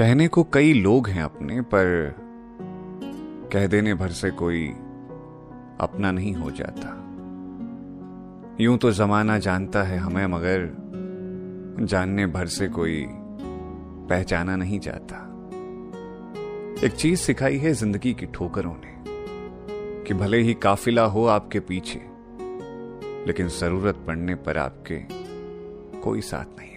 कहने को कई लोग हैं अपने, पर कह देने भर से कोई अपना नहीं हो जाता। यूं तो जमाना जानता है हमें, मगर जानने भर से कोई पहचाना नहीं जाता। एक चीज सिखाई है जिंदगी की ठोकरों ने कि भले ही काफिला हो आपके पीछे, लेकिन जरूरत पड़ने पर आपके कोई साथ नहीं।